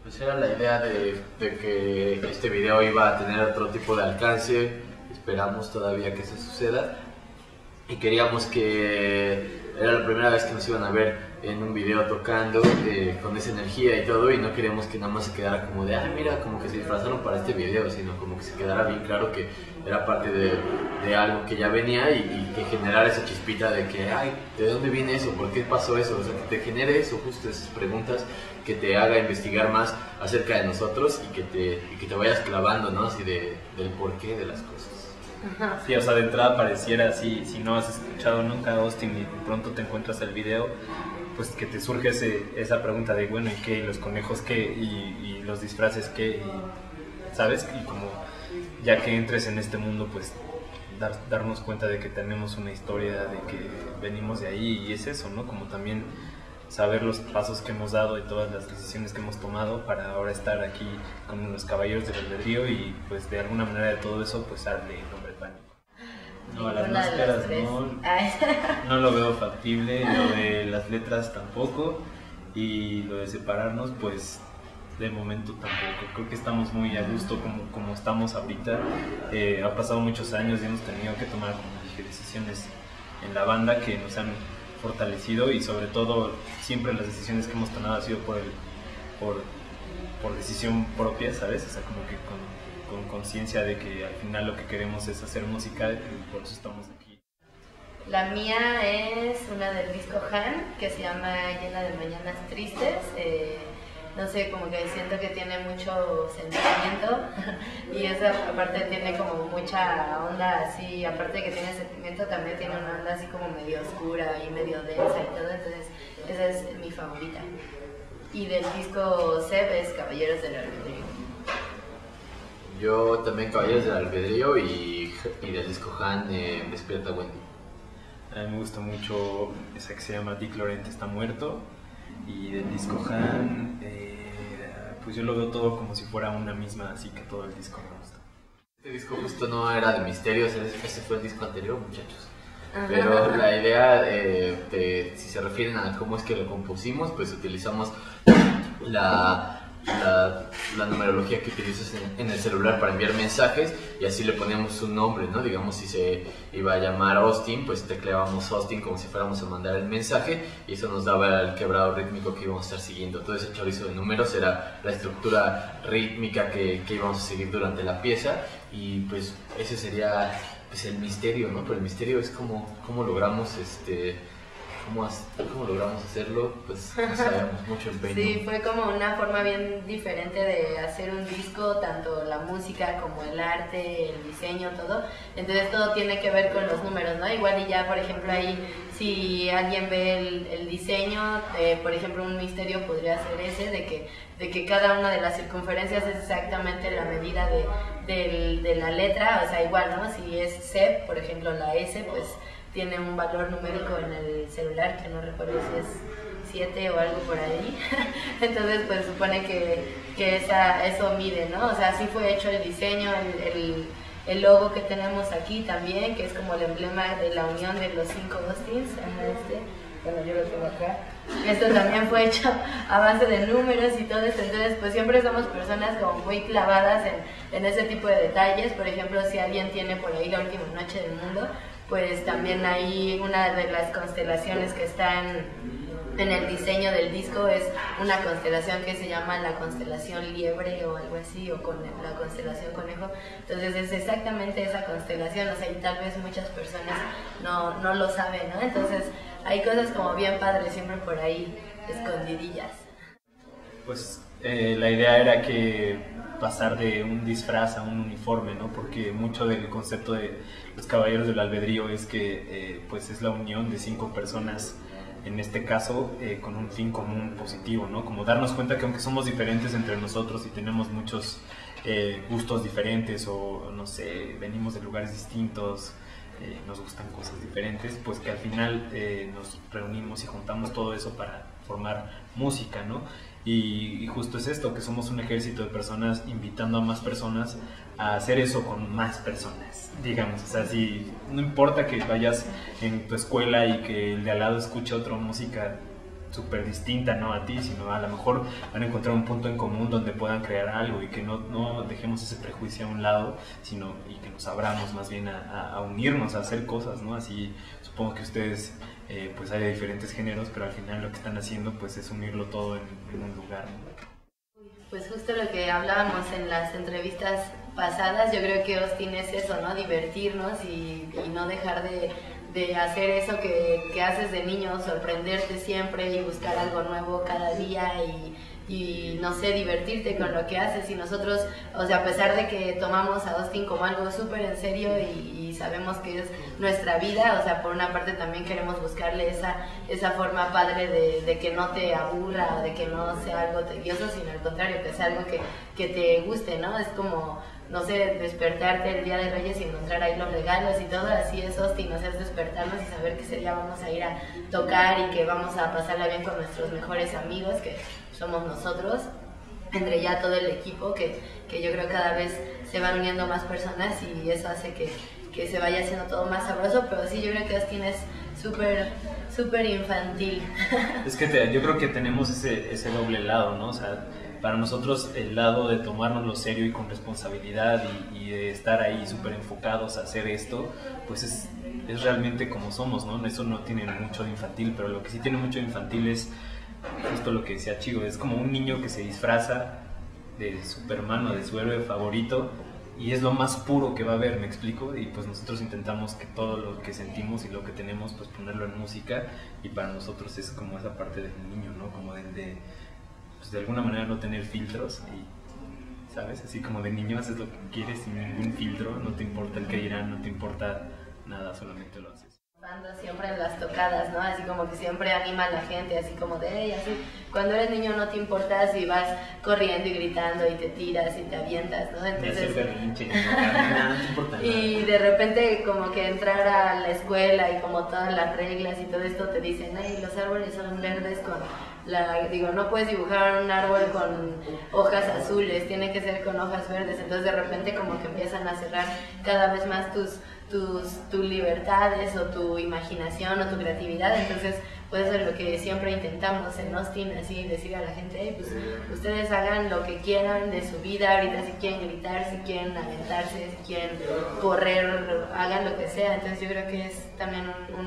Pues era la idea de que este video iba a tener otro tipo de alcance, esperamos todavía que eso suceda y queríamos que era la primera vez que nos iban a ver en un video tocando con esa energía y todo, y no queríamos que nada más se quedara como de, ah, mira, como que se disfrazaron para este video, sino como que se quedara bien claro que era parte de algo que ya venía y que generara esa chispita de que, ay, ¿de dónde viene eso? ¿Por qué pasó eso? O sea, que te genere eso, justo esas preguntas, que te haga investigar más acerca de nosotros y que te vayas clavando, ¿no? Así del porqué de las cosas. Sí, o sea, de entrada pareciera así, si no has escuchado nunca a Austin y de pronto te encuentras el video, pues que te surge esa pregunta de, bueno, ¿y qué? ¿Y los conejos qué? ¿Y los disfraces qué? Y, ¿sabes? Y como ya que entres en este mundo, pues darnos cuenta de que tenemos una historia, de que venimos de ahí, y es eso, ¿no? Como también saber los pasos que hemos dado y todas las decisiones que hemos tomado para ahora estar aquí con los Caballeros del Albedrío y pues de alguna manera de todo eso pues darle nombre al pánico. No, a las máscaras no lo veo factible, lo de las letras tampoco, y lo de separarnos pues de momento tampoco. Creo que estamos muy a gusto como estamos ahorita. Ha pasado muchos años y hemos tenido que tomar, como dije, decisiones en la banda que nos han fortalecido, y sobre todo siempre las decisiones que hemos tomado ha sido por decisión propia, ¿sabes? O sea, como que con conciencia de que al final lo que queremos es hacer música y por eso estamos aquí. La mía es una del disco Han, que se llama Llena de Mañanas Tristes. No sé, como que siento que tiene mucho sentimiento y esa aparte tiene como mucha onda así, aparte de que tiene sentimiento también tiene una onda así como medio oscura y medio densa y todo, entonces esa es mi favorita. Y del disco Seb es Caballeros del Albedrío. Yo también Caballeros del Albedrío y del disco Han, Despierta Wendy. A mí me gusta mucho esa que se llama Dick Laurent está muerto, y del disco Han, pues yo lo veo todo como si fuera una misma, así que todo el disco me gusta. Este disco justo no era de misterios, ese fue el disco anterior, muchachos. Pero la idea, si se refieren a cómo es que lo compusimos, pues utilizamos la numerología que utilizas en el celular para enviar mensajes, y así le poníamos un nombre, ¿no? Digamos, si se iba a llamar Austin, pues tecleábamos Austin como si fuéramos a mandar el mensaje, y eso nos daba el quebrado rítmico que íbamos a estar siguiendo. Todo ese chorizo de números era la estructura rítmica que íbamos a seguir durante la pieza, y pues ese sería pues el misterio, ¿no? Pero el misterio es cómo logramos ¿Cómo logramos hacerlo? Pues no sabemos, mucho empeño. Sí, fue como una forma bien diferente de hacer un disco, tanto la música como el arte, el diseño, todo. Entonces todo tiene que ver con los números, ¿no? Igual y ya, por ejemplo, ahí si alguien ve el diseño, por ejemplo, un misterio podría ser ese, de que cada una de las circunferencias es exactamente la medida de la letra, o sea, igual, ¿no? Si es C, por ejemplo, la S, pues tiene un valor numérico en el celular, que no recuerdo si es 7 o algo por ahí. Entonces, pues supone que eso mide, ¿no? O sea, así fue hecho el diseño, el logo que tenemos aquí también, que es como el emblema de la unión de los 5 Austins. Bueno, yo lo tengo acá. Esto también fue hecho a base de números y todo esto. Entonces, pues siempre somos personas como muy clavadas en ese tipo de detalles. Por ejemplo, si alguien tiene por ahí La Última Noche del Mundo, pues también hay una de las constelaciones que están en el diseño del disco, es una constelación que se llama la constelación Liebre o algo así, o con la constelación Conejo. Entonces es exactamente esa constelación, o sea, y tal vez muchas personas no lo saben, ¿no? Entonces hay cosas como bien padres siempre por ahí, escondidillas. Pues la idea era que pasar de un disfraz a un uniforme, ¿no? Porque mucho del concepto de los Caballeros del Albedrío es que pues es la unión de 5 personas, en este caso con un fin común positivo, ¿no? Como darnos cuenta que aunque somos diferentes entre nosotros y tenemos muchos gustos diferentes, o no sé, venimos de lugares distintos, nos gustan cosas diferentes, pues que al final nos reunimos y juntamos todo eso para formar música, ¿no? Y justo es esto, que somos un ejército de personas invitando a más personas a hacer eso con más personas, digamos. O sea, si no importa que vayas en tu escuela y que el de al lado escuche otra música súper distinta, ¿no?, a ti, sino a lo mejor van a encontrar un punto en común donde puedan crear algo y que no dejemos ese prejuicio a un lado, sino y que nos abramos más bien a unirnos, a hacer cosas, ¿no? Así supongo que ustedes pues hay de diferentes géneros, pero al final lo que están haciendo pues es unirlo todo en un lugar, ¿no? Pues justo lo que hablábamos en las entrevistas pasadas, yo creo que Austin es eso, ¿no? Divertirnos y no dejar de hacer eso que haces de niño, sorprenderte siempre y buscar algo nuevo cada día y no sé, divertirte con lo que haces. Y nosotros, o sea, a pesar de que tomamos a Austin como algo súper en serio y sabemos que es nuestra vida, o sea, por una parte también queremos buscarle esa forma padre de que no te aburra, de que no sea algo tedioso, sino al contrario, que sea algo que te guste, ¿no? Es como, no sé, despertarte el Día de Reyes y encontrar ahí los regalos y todo, así es Austin, o sea, es despertarnos y saber que ese día vamos a ir a tocar y que vamos a pasarla bien con nuestros mejores amigos, que somos nosotros, entre ya todo el equipo, que yo creo que cada vez se van uniendo más personas y eso hace que se vaya haciendo todo más sabroso, pero sí, yo creo que Austin es súper infantil. Es que yo creo que tenemos ese doble lado, ¿no? O sea, para nosotros el lado de tomárnoslo serio y con responsabilidad y de estar ahí súper enfocados a hacer esto, pues es realmente como somos, ¿no? Eso no tiene mucho de infantil, pero lo que sí tiene mucho de infantil es justo lo que decía Chigo, es como un niño que se disfraza de Superman o de su héroe favorito y es lo más puro que va a haber, ¿me explico? Y pues nosotros intentamos que todo lo que sentimos y lo que tenemos, pues ponerlo en música, y para nosotros es como esa parte del niño, ¿no? Como pues de alguna manera no tener filtros y, ¿sabes? Así como de niño haces lo que quieres sin ningún filtro, no te importa el que dirán, no te importa nada, solamente lo haces. Siempre en las tocadas, ¿no? Así como que siempre anima a la gente, así como de ella, así. Cuando eres niño no te importa si vas corriendo y gritando y te tiras y te avientas, ¿no? Entonces, y de repente como que entrar a la escuela y como todas las reglas y todo esto te dicen, ay, los árboles son verdes con no puedes dibujar un árbol con hojas azules, tiene que ser con hojas verdes. Entonces de repente como que empiezan a cerrar cada vez más tus libertades o tu imaginación o tu creatividad. Entonces pues eso es lo que siempre intentamos en Austin, así decir a la gente, hey, pues ustedes hagan lo que quieran de su vida ahorita, si quieren gritar, si quieren aventarse, si quieren correr, hagan lo que sea. Entonces yo creo que es también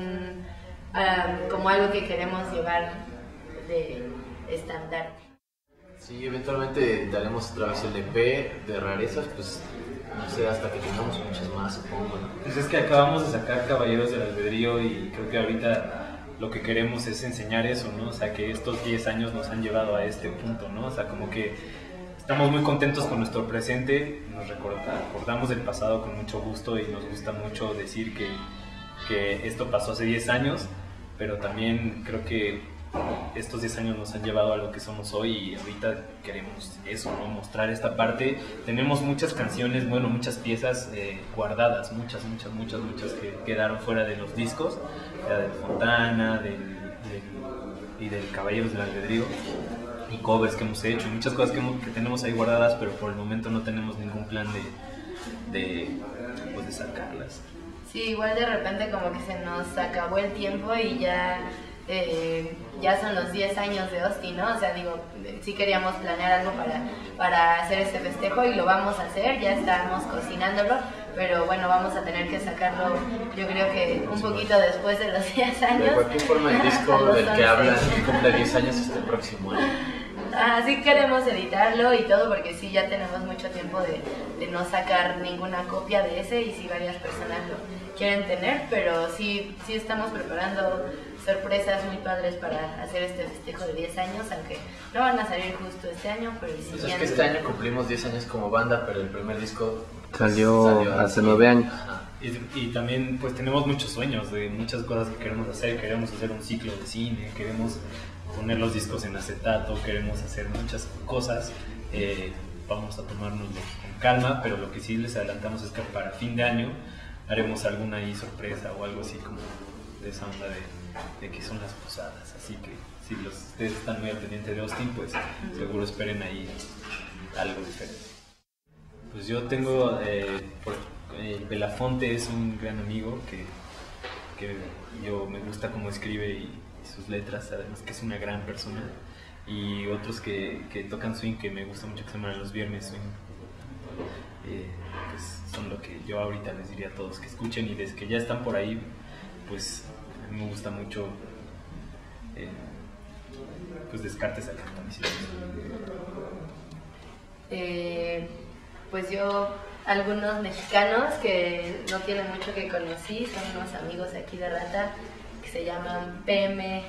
como algo que queremos llevar de estándar. Sí, eventualmente daremos otra vez el EP de rarezas, pues no sé, hasta que tengamos muchas más, supongo, ¿no? Pues es que acabamos de sacar Caballeros del Albedrío y creo que ahorita lo que queremos es enseñar eso, ¿no? O sea, que estos 10 años nos han llevado a este punto, ¿no? O sea, como que estamos muy contentos con nuestro presente, nos recordamos del pasado con mucho gusto y nos gusta mucho decir que esto pasó hace 10 años, pero también creo que estos 10 años nos han llevado a lo que somos hoy y ahorita queremos eso, ¿no? Mostrar esta parte. Tenemos muchas canciones, bueno, muchas piezas guardadas, muchas que quedaron fuera de los discos, del Fontana, y del Caballeros del Albedrío, y covers que hemos hecho, y muchas cosas que tenemos ahí guardadas, pero por el momento no tenemos ningún plan de sacarlas. Sí, igual de repente como que se nos acabó el tiempo y ya son los 10 años de Austin, ¿no? O sea, digo, sí queríamos planear algo para hacer este festejo y lo vamos a hacer, ya estamos cocinándolo, pero bueno, vamos a tener que sacarlo, yo creo que un poquito después de los 10 años. De cualquier forma, el disco del que hablan cumple 10 años este próximo año. Sí queremos editarlo y todo, porque sí, ya tenemos mucho tiempo de no sacar ninguna copia de ese, y sí varias personas lo quieren tener, pero sí estamos preparando sorpresas muy padres para hacer este festejo de 10 años, aunque no van a salir justo este año, pero el siguiente. Pues es que este año cumplimos 10 años como banda, pero el primer disco salió hace 9 años. Y también pues tenemos muchos sueños de muchas cosas que queremos hacer. Queremos hacer un ciclo de cine, queremos poner los discos en acetato, queremos hacer muchas cosas. Vamos a tomárnoslo con calma, pero lo que sí les adelantamos es que para fin de año haremos alguna ahí sorpresa o algo así como de esa onda de que son las posadas. Así que si ustedes están muy al pendiente de Austin, pues seguro esperen ahí algo diferente. Pues yo tengo, Belafonte es un gran amigo que me gusta cómo escribe y sus letras, además que es una gran persona. Y otros que tocan swing, que me gusta mucho, que se llaman Los Viernes Swing. Pues son lo que yo ahorita les diría a todos que escuchen, y desde que ya están por ahí, pues a mí me gusta mucho pues Descartes acá también. Pues yo, algunos mexicanos que no tienen mucho que conocí, son unos amigos aquí de Rata que se llaman PMRM.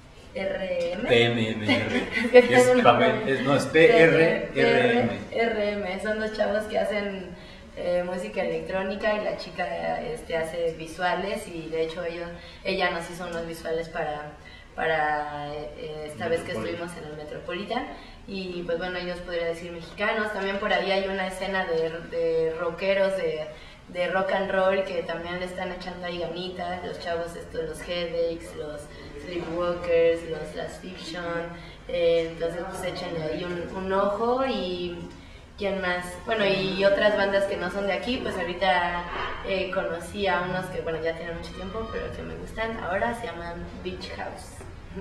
No, es PRRM. RM, son dos chavos que hacen música electrónica, y la chica hace visuales, y de hecho ella nos hizo unos visuales para esta vez que estuvimos en el Metropolitan. Y pues bueno, ellos podría decir mexicanos. También por ahí hay una escena de rockeros de rock and roll que también le están echando ahí ganitas, los chavos estos, los Headaches, los Sleepwalkers, los Last Fiction. Entonces pues échenle ahí un ojo. Y ¿quién más? Bueno, y otras bandas que no son de aquí, pues ahorita conocí a unos que bueno, ya tienen mucho tiempo, pero que me gustan ahora, se llaman Beach House.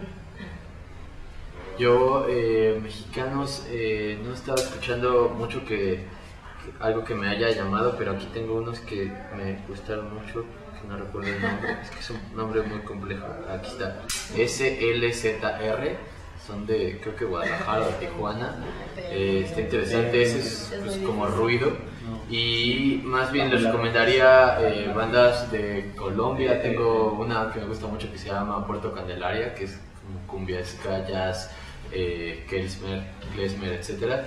Yo, mexicanos, no estaba escuchando mucho algo que me haya llamado, pero aquí tengo unos que me gustaron mucho, que no recuerdo el nombre, es que es un nombre muy complejo. Aquí está, SLZR, son de, creo que Guadalajara o Tijuana. Está interesante, ese es pues, como ruido. Y más bien les recomendaría bandas de Colombia. Tengo una que me gusta mucho que se llama Puerto Candelaria, que es como cumbia, ska, jazz, klezmer, etc.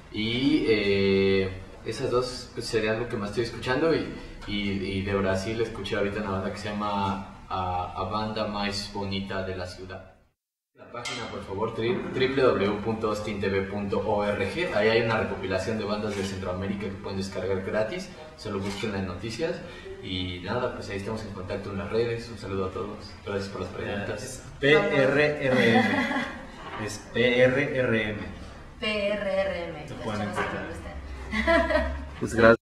Y esas dos pues, serían lo que más estoy escuchando. Y de Brasil escuché ahorita una banda que se llama A Banda Más Bonita de la Ciudad. La página, por favor, www.ostintv.org. Ahí hay una recopilación de bandas de Centroamérica que pueden descargar gratis. Solo busquen en noticias. Y nada, pues ahí estamos en contacto en las redes. Un saludo a todos. Gracias por las preguntas. PRRM. Es PRRM. PRRM. Lo pueden encontrar. Pues gracias.